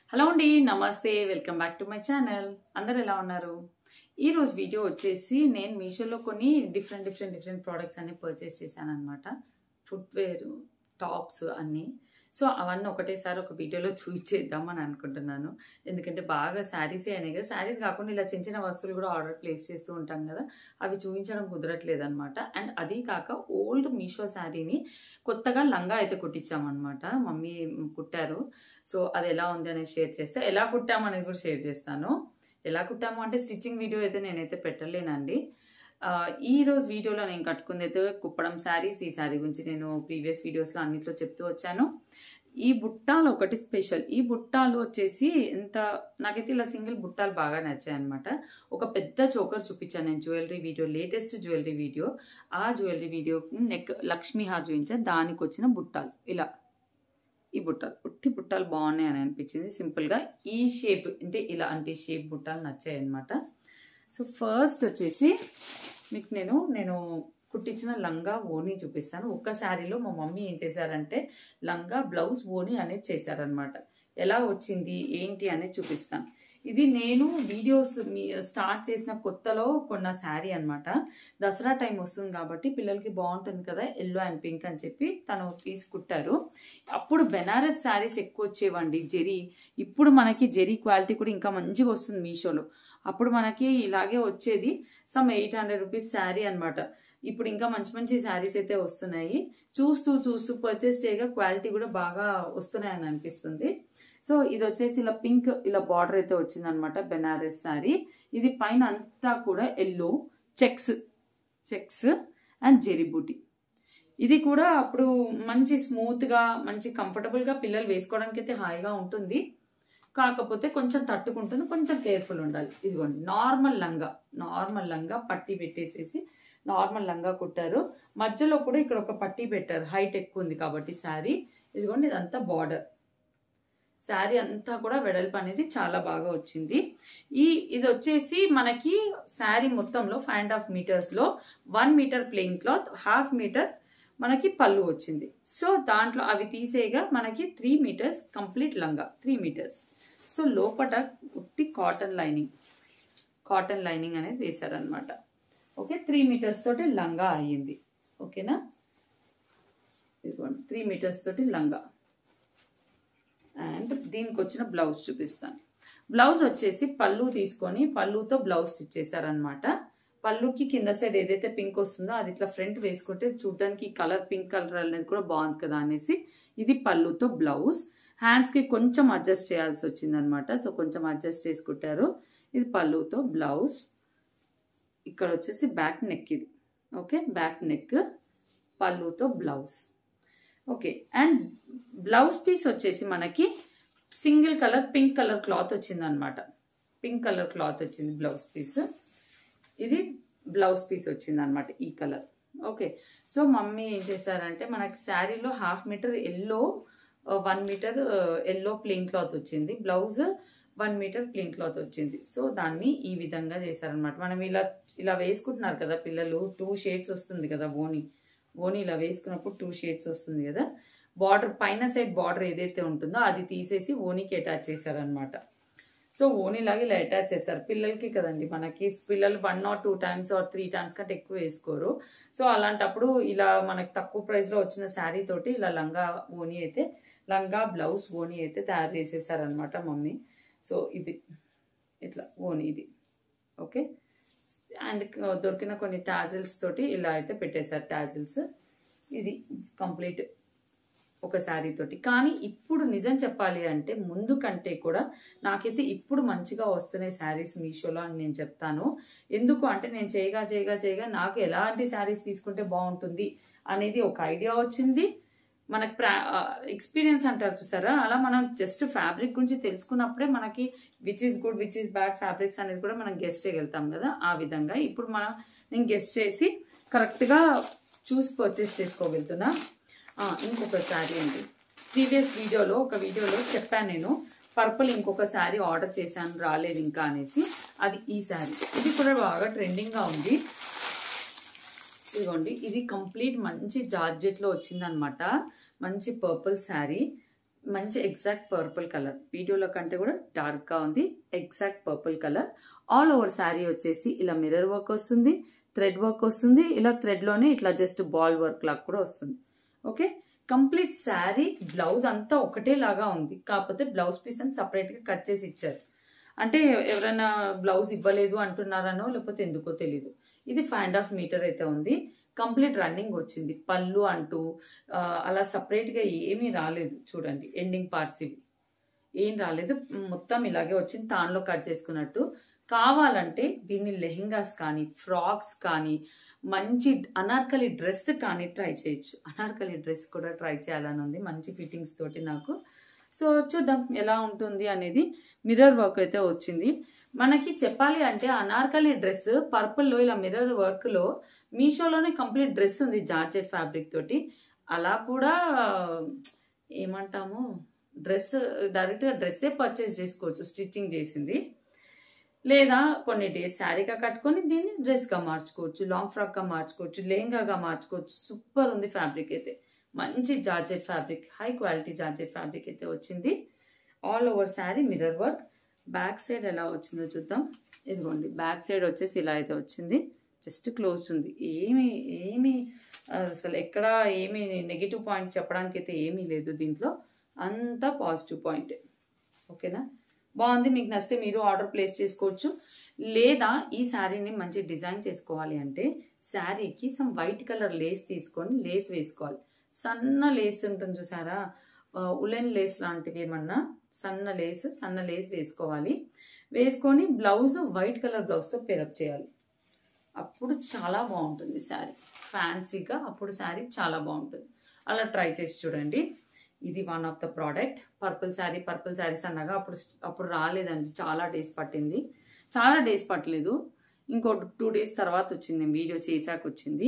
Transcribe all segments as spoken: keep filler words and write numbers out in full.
Hello అండి, నమస్తే. Welcome back to my channel. అందరు ఎలా ఉన్నారు? ఈ రోజు వీడియో వచ్చేసి నేను మీషోలో కొన్ని డిఫరెంట్ డిఫరెంట్ డిఫరెంట్ ప్రోడక్ట్స్ అన్ని పర్చేస్ చేశాను అనమాట. ఫుట్వేర్, టాప్స్ అన్నీ. సో అవన్నీ ఒకటేసారి ఒక వీడియోలో చూపించేద్దామని అనుకుంటున్నాను. ఎందుకంటే బాగా శారీసే అయినాయి కదా, శారీస్ కాకుండా ఇలా చిన్న చిన్న వస్తువులు కూడా ఆర్డర్ ప్లేస్ చేస్తూ ఉంటాం కదా, అవి చూపించడం కుదరట్లేదు అనమాట. అండ్ అది కాక ఓల్డ్ మీషో శారీని కొత్తగా లంగా అయితే కుట్టించామన్నమాట. మమ్మీ కుట్టారు. సో అది ఎలా ఉంది అనేది షేర్ చేస్తే, ఎలా కుట్టాము అనేది కూడా షేర్ చేస్తాను. ఎలా కుట్టాము అంటే స్టిచ్చింగ్ వీడియో అయితే నేనైతే పెట్టలేనండి. ఈ రోజు వీడియోలో నేను కట్టుకుంది అయితే కుప్పడం శారీస్. ఈ శారీ గురించి నేను ప్రీవియస్ వీడియోస్లో అన్నిట్లో చెప్తూ వచ్చాను. ఈ బుట్టాలు ఒకటి స్పెషల్. ఈ బుట్టాలు వచ్చేసి ఎంత నాకైతే ఇలా సింగిల్ బుట్టాలు బాగా నచ్చాయి అనమాట. ఒక పెద్ద చోకర్ చూపించాను నేను jewellery video, latest jewellery video. ఆ జ్యువెలరీ వీడియో నెక్ లక్ష్మీ హార్ చూపించాను. దానికి వచ్చిన బుట్టాలు ఇలా, ఈ బుట్టాలు ఉట్టి బుట్టాలు బాగున్నాయి అని అనిపించింది. సింపుల్గా ఈ షేప్ అంటే ఇలా అంటే షేప్ బుట్టాలు నచ్చాయి అనమాట. సో ఫస్ట్ వచ్చేసి మీకు నేను నేను కుట్టించిన లంగా ఓనీ చూపిస్తాను. ఒక్క శారీలో మా మమ్మీ ఏం చేశారంటే లంగా బ్లౌజ్ ఓనీ అనేది చేశారనమాట. ఎలా వచ్చింది ఏంటి అనేది చూపిస్తాను. ఇది నేను వీడియోస్ మీ స్టార్ట్ చేసిన కొత్తలో కొన్న శారీ అనమాట. దసరా టైం వస్తుంది కాబట్టి పిల్లలకి బాగుంటుంది కదా, ఎల్లో అండ్ పింక్ అని చెప్పి తను తీసుకుట్టారు. అప్పుడు బెనారస్ శారీస్ ఎక్కువ వచ్చేవండి, జెరీ. ఇప్పుడు మనకి జెరీ క్వాలిటీ కూడా ఇంకా మంచిగా వస్తుంది మీషోలో. అప్పుడు మనకి ఇలాగే వచ్చేది. Some eight hundred rupees sari అనమాట. ఇప్పుడు ఇంకా మంచి మంచి శారీస్ అయితే వస్తున్నాయి. చూస్తూ చూస్తూ పర్చేస్ చేయగా క్వాలిటీ కూడా బాగా వస్తున్నాయని అనిపిస్తుంది. సో ఇది వచ్చేసి ఇలా పింక్ ఇలా బార్డర్ అయితే వచ్చింది అనమాట. బెనారస్ శారీ. ఇది పైన అంతా కూడా ఎల్లో చెక్స్ చెక్స్ అండ్ జెరీ బూటీ. ఇది కూడా అప్పుడు మంచి స్మూత్ గా మంచి కంఫర్టబుల్ గా పిల్లలు వేసుకోవడానికి అయితే హాయిగా ఉంటుంది. కాకపోతే కొంచెం తట్టుకుంటుంది, కొంచెం కేర్ఫుల్ ఉండాలి. ఇదిగోండి నార్మల్ లంగా, నార్మల్ లంగా పట్టీ పెట్టేసేసి నార్మల్ లంగా కుట్టారు. మధ్యలో కూడా ఇక్కడ ఒక పట్టీ పెట్టారు, హైట్ ఎక్కువ ఉంది కాబట్టి శారీ. ఇదిగోండి ఇదంతా బార్డర్. శారీ అంతా కూడా వెడల్పు అనేది చాలా బాగా వచ్చింది. ఈ ఇది వచ్చేసి మనకి శారీ మొత్తంలో ఫైవ్ అండ్ హాఫ్ మీటర్స్ లో one metre plain cloth, half metre మనకి పళ్ళు వచ్చింది. సో దాంట్లో అవి తీసేగా మనకి త్రీ మీటర్స్ కంప్లీట్ లంగా, త్రీ మీటర్స్. సో లోపట ఉట్టి కాటన్ లైనింగ్, కాటన్ లైనింగ్ అనేది వేశారనమాట. ఓకే, త్రీ మీటర్స్ తోటి లంగా అయ్యింది. ఓకేనా, ఇదిగోండి త్రీ మీటర్స్ తోటి లంగా. అండ్ దీనికి వచ్చిన బ్లౌజ్ చూపిస్తాను. బ్లౌజ్ వచ్చేసి పళ్ళు తీసుకొని పళ్ళుతో బ్లౌజ్ స్టిచ్ చేశారనమాట. పళ్ళుకి కింద సైడ్ ఏదైతే పింక్ వస్తుందో అది ఇట్లా ఫ్రంట్ వేసుకుంటే చూడడానికి కలర్ పింక్ కలర్ అనేది కూడా బాగుంది కదా అనేసి ఇది పళ్ళుతో బ్లౌజ్. హ్యాండ్స్ కి కొంచెం అడ్జస్ట్ చేయాల్సి వచ్చింది అనమాట. సో కొంచెం అడ్జస్ట్ చేసుకుంటారు. ఇది పళ్ళుతో బ్లౌజ్. ఇక్కడ వచ్చేసి బ్యాక్ నెక్. ఇది ఓకే, బ్యాక్ నెక్, పళ్ళుతో blouse. Okay, and blouse piece వచ్చేసి మనకి single colour pink colour cloth వచ్చింది అనమాట. పింక్ కలర్ క్లాత్ వచ్చింది బ్లౌజ్ పీస్. ఇది బ్లౌజ్ పీస్ వచ్చింది అనమాట ఈ కలర్. ఓకే, సో మమ్మీ ఏం చేశారంటే మనకి శారీలో half metre yellow, one metre yellow plain cloth వచ్చింది. Blouse one metre plain cloth వచ్చింది. సో దాన్ని ఈ విధంగా చేశారనమాట. మనం ఇలా ఇలా వేసుకుంటున్నారు కదా పిల్లలు, టూ షేడ్స్ వస్తుంది కదా ఓనీ. ఓనీ ఇలా వేసుకున్నప్పుడు టూ షేడ్స్ వస్తుంది కదా. బార్డర్ పైన సైడ్ బార్డర్ ఏదైతే ఉంటుందో అది తీసేసి ఓనీకి అటాచ్ చేశారనమాట. సో ఓనీ లాగా ఇలా అటాచ్ చేస్తారు. పిల్లలకి కదండి, మనకి పిల్లలు one or two times or three times కంటే ఎక్కువ వేసుకోరు. సో అలాంటప్పుడు ఇలా మనకి తక్కువ ప్రైస్ లో వచ్చిన శారీ తోటి ఇలా లంగా ఓనీ అయితే, లంగా బ్లౌజ్ ఓనీ అయితే తయారు చేసేసారనమాట మమ్మీ. సో ఇది ఇట్లా ఓనీ ఇది. ఓకే, అండ్ దొరికిన కొన్ని టాజిల్స్ తోటి ఇలా అయితే పెట్టేశారు టాజిల్స్. ఇది కంప్లీట్ ఒక శారీ తోటి. కానీ ఇప్పుడు నిజం చెప్పాలి అంటే ముందు కంటే కూడా నాకైతే ఇప్పుడు మంచిగా వస్తున్నాయి శారీస్ మీషోలో అని నేను చెప్తాను. ఎందుకు అంటే నేను చేయగా చేయగా చేయగా నాకు ఎలాంటి శారీస్ తీసుకుంటే బాగుంటుంది అనేది ఒక ఐడియా వచ్చింది. మనకు ప్రా ఎక్స్పీరియన్స్ అంటారు చూసారా, అలా మనం జస్ట్ ఫ్యాబ్రిక్ గురించి తెలుసుకున్నప్పుడే మనకి which is good which is bad fabrics అనేది కూడా మనం గెస్ట్ చేయగలుగుతాం కదా. ఆ విధంగా ఇప్పుడు మనం నేను గెస్ట్ చేసి కరెక్ట్గా చూసి పర్చేస్ చేసుకోగలుగుతున్నా. ఇంకొక శారీ అండి, ప్రీవియస్ వీడియోలో ఒక వీడియోలో చెప్పాను నేను, పర్పుల్ ఇంకొక శారీ ఆర్డర్ చేశాను రాలేదు ఇంకా అనేసి. అది ఈ శారీ. ఇది కూడా బాగా ట్రెండింగ్గా ఉంది. ఇదిగోండి, ఇది కంప్లీట్ మంచి జార్జెట్లో వచ్చిందనమాట. మంచి పర్పుల్ శారీ. మంచి ఎగ్జాక్ట్ పర్పుల్ కలర్, వీడియోలో కంటే కూడా డార్క్గా ఉంది. Exact purple colour. All over sari వచ్చేసి ఇలా మిర్రర్ వర్క్ వస్తుంది, థ్రెడ్ వర్క్ వస్తుంది. ఇలా థ్రెడ్లోనే ఇట్లా జస్ట్ బాల్ వర్క్ లాగా కూడా వస్తుంది. ఓకే, కంప్లీట్ శారీ బ్లౌజ్ అంతా ఒకటే లాగా ఉంది, కాకపోతే బ్లౌజ్ పీస్ అని సపరేట్గా కట్ చేసి ఇచ్చారు. అంటే ఎవరైనా బ్లౌజ్ ఇవ్వలేదు అంటున్నారనో లేకపోతే ఎందుకో తెలీదు. ఇది ఫైవ్ అండ్ హాఫ్ మీటర్ అయితే ఉంది. కంప్లీట్ రన్నింగ్ వచ్చింది. పళ్ళు అంటూ అలా సపరేట్గా ఏమీ రాలేదు. చూడండి ఎండింగ్ పార్ట్స్ ఇవి ఏం రాలేదు, మొత్తం ఇలాగే వచ్చింది తాన్లో కట్ చేసుకున్నట్టు. కావాలంటే దీన్ని లెహెంగాస్ కానీ ఫ్రాక్స్ కానీ మంచి అనార్కలి డ్రెస్ కానీ ట్రై చేయొచ్చు. అనార్కలి డ్రెస్ కూడా ట్రై చేయాలని ఉంది, మంచి ఫిట్టింగ్స్ తోటి నాకు. సో చూద్దాం ఎలా ఉంటుంది అనేది. మిర్రర్ వర్క్ అయితే వచ్చింది మనకి. చెప్పాలి అంటే అనార్కలి డ్రెస్ పర్పుల్లో ఇలా మిర్రర్ వర్క్లో మీషోలోనే కంప్లీట్ డ్రెస్ ఉంది జార్జెట్ ఫ్యాబ్రిక్ తోటి. అలా కూడా ఏమంటాము, డ్రెస్ డైరెక్ట్గా డ్రెస్సే పర్చేస్ చేసుకోవచ్చు స్టిచ్చింగ్ చేసింది. లేదా కొన్ని డేస్ శారీగా కట్టుకొని దీన్ని డ్రెస్గా మార్చుకోవచ్చు, లాంగ్ ఫ్రాక్గా మార్చుకోవచ్చు, లెహంగాగా మార్చుకోవచ్చు. సూపర్ ఉంది ఫ్యాబ్రిక్ అయితే. మంచి georgette fabric, high quality georgette fabric అయితే వచ్చింది. All over sari mirror work. Back side ఎలా వచ్చిందో చూద్దాం. ఇదిగోండి బ్యాక్ సైడ్ వచ్చేసి ఇలా అయితే వచ్చింది. జస్ట్ క్లోజ్ ఉంది. ఏమి ఏమి అసలు ఎక్కడ ఏమి నెగిటివ్ పాయింట్ చెప్పడానికి అయితే ఏమీ లేదు దీంట్లో, అంతా పాజిటివ్ పాయింటే. ఓకేనా, బాగుంది. మీకు నచ్చితే మీరు ఆర్డర్ ప్లేస్ చేసుకోవచ్చు. లేదా ఈ శారీని మంచి డిజైన్ చేసుకోవాలి అంటే శారీకి సమ్ వైట్ కలర్ లేస్ తీసుకొని లేస్ వేసుకోవాలి. సన్న లేస్ ఉంటుంది చూసారా, ఉలెన్ లేస్ లాంటివి ఏమన్నా సన్న లేస్ సన్న లేస్ వేసుకోవాలి. వేసుకొని బ్లౌజ్ వైట్ కలర్ బ్లౌజ్తో పేరప్ చేయాలి. అప్పుడు చాలా బాగుంటుంది శారీ, ఫ్యాన్సీగా. అప్పుడు శారీ చాలా బాగుంటుంది. అలా ట్రై చేసి చూడండి. ఇది one of the product. Purple sari, purple saris అన్నగా అప్పుడు అప్పుడు రాలేదండి, చాలా డేస్ పట్టింది. చాలా డేస్ పట్టలేదు, ఇంకో టూ డేస్ తర్వాత వచ్చింది, నేను వీడియో చేశాక వచ్చింది.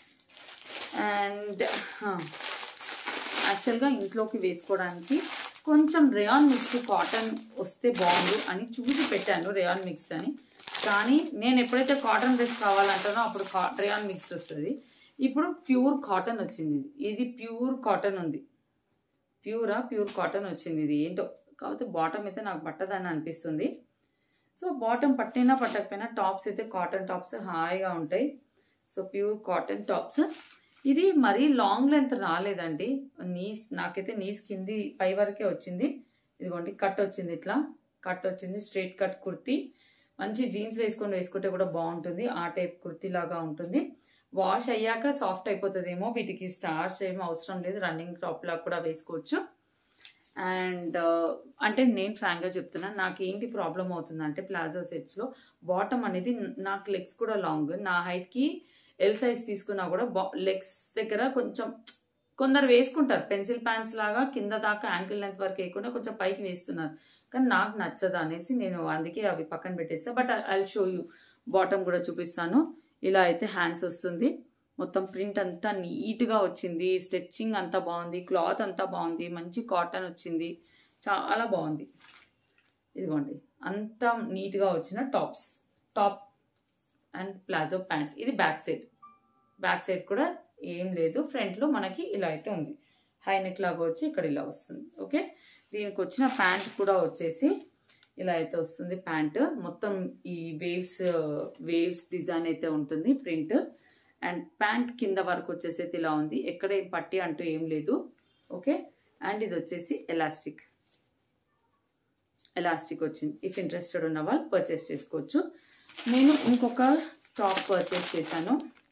అండ్ యాక్చువల్గా ఇంట్లోకి వేసుకోవడానికి కొంచెం రేయాన్ మిక్స్ కాటన్ వస్తే బాగుండు అని చూసి పెట్టాను, రేయాన్ మిక్స్ అని. కానీ నేను ఎప్పుడైతే కాటన్ డ్రెస్ కావాలంటానో అప్పుడు రేయాన్ మిక్స్డ్ వస్తుంది. ఇప్పుడు ప్యూర్ కాటన్ వచ్చింది. ఇది ప్యూర్ కాటన్ ఉంది, ప్యూరా ప్యూర్ కాటన్ వచ్చింది. ఇది ఏంటో కాకపోతే బాటమ్ అయితే నాకు పట్టదని అనిపిస్తుంది. సో బాటమ్ పట్టినా పట్టకపోయినా టాప్స్ అయితే కాటన్ టాప్స్ హాయిగా ఉంటాయి. So pure cotton tops. ఇది మరీ లాంగ్ లెంత్ రాలేదండి, నీస్ నాకైతే నీస్ కింది పై వరకే వచ్చింది. ఇదిగోండి కట్ వచ్చింది, ఇట్లా కట్ వచ్చింది, స్ట్రైట్ కట్ కుర్తీ. మంచి జీన్స్ వేసుకొని వేసుకుంటే కూడా బాగుంటుంది, ఆ టైప్ కుర్తీ లాగా ఉంటుంది. వాష్ అయ్యాక సాఫ్ట్ అయిపోతుందేమో, వీటికి స్టార్చ్ ఏమో అవసరం లేదు, రన్నింగ్ టాప్ లాగా కూడా వేసుకోవచ్చు. అండ్ అంటే నేను ఫ్రాంక్గా చెప్తున్నాను, నాకు ఏంటి ప్రాబ్లం అవుతుందంటే ప్లాజో సెట్స్లో బాటమ్ అనేది, నాకు లెగ్స్ కూడా లాంగ్, నా హైట్కి ఎల్ సైజ్ తీసుకున్నా కూడా బా లెగ్స్ దగ్గర కొంచెం కొందరు వేసుకుంటారు పెన్సిల్ ప్యాంట్స్ లాగా కింద దాకా యాంకిల్ లెంత్ వరకు వేయకుండా కొంచెం పైకి వేస్తున్నారు. కానీ నాకు నచ్చదు అనేసి నేను అందుకే అవి పక్కన పెట్టేస్తాను. But I show you, bottom కూడా చూపిస్తాను. ఇలా అయితే హ్యాండ్స్ వస్తుంది, మొత్తం ప్రింట్ అంతా నీట్గా వచ్చింది, స్టిచ్చింగ్ అంతా బాగుంది, క్లాత్ అంతా బాగుంది, మంచి కాటన్ వచ్చింది, చాలా బాగుంది. ఇదిగోండి అంతా నీట్గా వచ్చిన tops, top and palazzo pant. ఇది బ్యాక్ సైడ్, బ్యాక్ సైడ్ కూడా ఏం లేదు, ఫ్రంట్లో మనకి ఇలా అయితే ఉంది, హై నెక్ లాగా వచ్చి ఇక్కడ ఇలా వస్తుంది. ఓకే, దీనికి వచ్చిన ప్యాంట్ కూడా వచ్చేసి ఇలా అయితే వస్తుంది. ప్యాంట్ మొత్తం ఈ వేవ్స్ వేవ్స్ డిజైన్ అయితే ఉంటుంది ప్రింట్. అండ్ ప్యాంట్ కింద వరకు వచ్చేసి అయితే ఇలా ఉంది, ఎక్కడ ఏం పట్టి అంటూ ఏం లేదు. ఓకే, అండ్ ఇది వచ్చేసి ఎలాస్టిక్, ఎలాస్టిక్ వచ్చింది. ఇఫ్ ఇంట్రెస్టెడ్ ఉన్న వాళ్ళు పర్చేస్ చేసుకోవచ్చు. నేను ఇంకొక టాప్ పర్చేస్ చేశాను.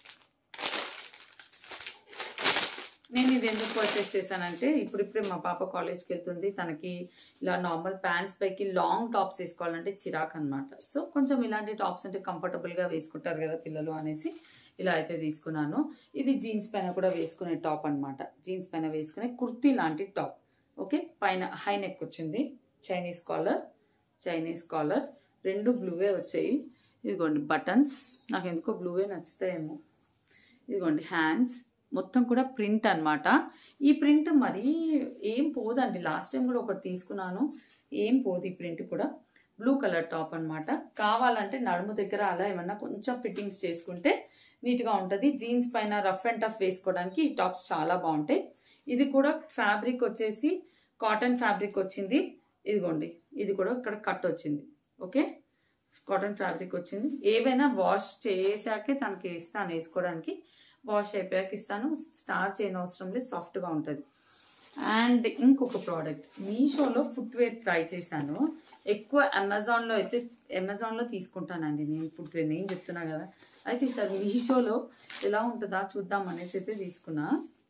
నేను ఇది ఎందుకు పర్చేస్ చేశానంటే ఇప్పుడిప్పుడే మా పాప కాలేజ్కి వెళ్తుంది, తనకి ఇలా నార్మల్ ప్యాంట్స్ పైకి లాంగ్ టాప్స్ వేసుకోవాలంటే చిరాక్ అనమాట. సో కొంచెం ఇలాంటి టాప్స్ అంటే కంఫర్టబుల్గా వేసుకుంటారు కదా పిల్లలు అనేసి ఇలా అయితే తీసుకున్నాను. ఇది జీన్స్ పైన కూడా వేసుకునే టాప్ అనమాట, జీన్స్ పైన వేసుకునే కుర్తీ లాంటి టాప్. ఓకే, పైన హై నెక్ వచ్చింది, చైనీస్ కాలర్, చైనీస్ కాలర్, రెండు బ్లూవే వచ్చాయి. ఇదిగోండి బటన్స్, నాకు ఎందుకో బ్లూవే నచ్చుతాయేమో. ఇదిగోండి హ్యాండ్స్, మొత్తం కూడా ప్రింట్ అనమాట. ఈ ప్రింట్ మరీ ఏం పోదండి, లాస్ట్ టైం కూడా ఒకటి తీసుకున్నాను, ఏం పోదు ఈ ప్రింట్ కూడా. బ్లూ కలర్ టాప్ అనమాట. కావాలంటే నడుము దగ్గర అలా ఏమన్నా కొంచెం ఫిట్టింగ్స్ చేసుకుంటే నీట్గా ఉంటుంది. జీన్స్ పైన రఫ్ అండ్ టఫ్ వేసుకోవడానికి ఈ టాప్స్ చాలా బాగుంటాయి. ఇది కూడా ఫ్యాబ్రిక్ వచ్చేసి కాటన్ ఫ్యాబ్రిక్ వచ్చింది. ఇదిగోండి, ఇది కూడా ఇక్కడ కట్ వచ్చింది. ఓకే, కాటన్ ఫ్యాబ్రిక్ వచ్చింది. ఏవైనా వాష్ చేసాకే తనకి ఇస్తాను వేసుకోవడానికి. వాష్ అయిపోయాక ఇస్తాను. స్టార్చ్ చేయని అవసరం లేదు, సాఫ్ట్గా ఉంటుంది. అండ్ ఇంకొక ప్రోడక్ట్ మీషోలో ఫుట్వేర్ ట్రై చేశాను. ఎక్కువ అమెజాన్లో అయితే అమెజాన్లో తీసుకుంటానండి నేను ఫుట్వేర్, నేను చెప్తున్నా కదా. అయితే ఈసారి మీషోలో ఎలా ఉంటుందా చూద్దాం అనేసి అయితే తీసుకున్నా.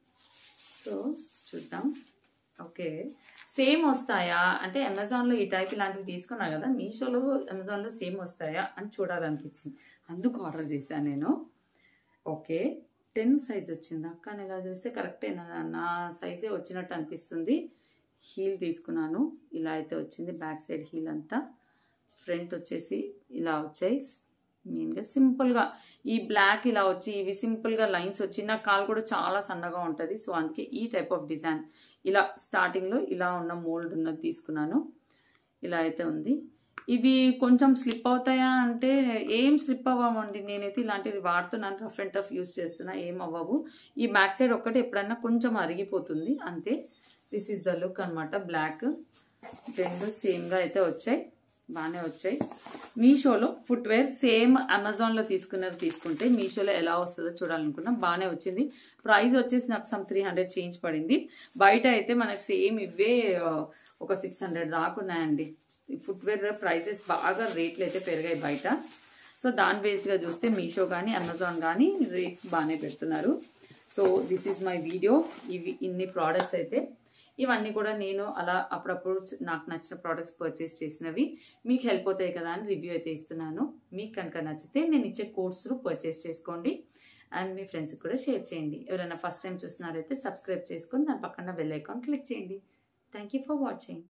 సో చూద్దాం. ఓకే, సేమ్ వస్తాయా అంటే అమెజాన్లో ఈ టైప్ ఇలాంటివి తీసుకున్నా కదా, మీషోలో అమెజాన్లో సేమ్ వస్తాయా అని చూడాలనిపించింది. అందుకు ఆర్డర్ చేశాను నేను. ఓకే, టెన్ సైజ్ వచ్చింది. అక్క ఇలా చూస్తే కరెక్టే, నా సైజే వచ్చినట్టు అనిపిస్తుంది. హీల్ తీసుకున్నాను. ఇలా అయితే వచ్చింది. బ్యాక్ సైడ్ హీల్ అంతా, ఫ్రంట్ వచ్చేసి ఇలా వచ్చాయి. మెయిన్గా సింపుల్గా ఈ బ్లాక్ ఇలా వచ్చి ఇవి సింపుల్గా లైన్స్ వచ్చి, నా కాలు కూడా చాలా సన్నగా ఉంటుంది. సో అందుకే ఈ టైప్ ఆఫ్ డిజైన్ ఇలా స్టార్టింగ్లో ఇలా ఉన్న మోల్డ్ ఉన్నది తీసుకున్నాను. ఇలా అయితే ఉంది. ఇవి కొంచెం స్లిప్ అవుతాయా అంటే ఏం స్లిప్ అవ్వమండి. నేనైతే ఇలాంటివి వాడుతున్నాను, రఫ్ అండ్ టఫ్ యూస్ చేస్తున్నా, ఏం అవ్వవు. ఈ బ్యాక్ సైడ్ ఒక్కటి ఎప్పుడైనా కొంచెం అరిగిపోతుంది అంతే. దిస్ ఈస్ ద లుక్ అనమాట. బ్లాక్ రెండు సేమ్గా అయితే వచ్చాయి, బాగానే వచ్చాయి. మీషోలో ఫుట్వేర్ సేమ్ అమెజాన్లో తీసుకున్నది తీసుకుంటే మీషోలో ఎలా వస్తుందో చూడాలనుకున్నా. బాగానే వచ్చింది. ప్రైస్ వచ్చేసి నాకు సమ్ త్రీ హండ్రెడ్ చేంజ్ పడింది. బయట అయితే మనకు సేమ్ ఇవే ఒక సిక్స్ హండ్రెడ్ దాకున్నాయండి. ఫుట్వేర్ ప్రైసెస్ బాగా రేట్లు అయితే పెరిగాయి బయట. సో దాని బేస్డ్గా చూస్తే మీషో కానీ అమెజాన్ కానీ రేట్స్ బాగానే పెడుతున్నారు. So this is my video. ఇవి ఇన్ని ప్రోడక్ట్స్ అయితే, ఇవన్నీ కూడా నేను అలా అప్పుడప్పుడు నాకు నచ్చిన ప్రోడక్ట్స్ పర్చేస్ చేసినవి, మీకు హెల్ప్ అవుతాయి కదా అని రివ్యూ అయితే ఇస్తున్నాను. మీకు కనుక నచ్చితే నేను ఇచ్చే కోడ్స్ త్రూ పర్చేస్ చేసుకోండి. అండ్ మీ ఫ్రెండ్స్కి కూడా షేర్ చేయండి. ఎవరైనా ఫస్ట్ టైం చూస్తున్నారైతే సబ్స్క్రైబ్ చేసుకొని దాని పక్కన బెల్ ఐకాన్ క్లిక్ చేయండి. Thank you for watching.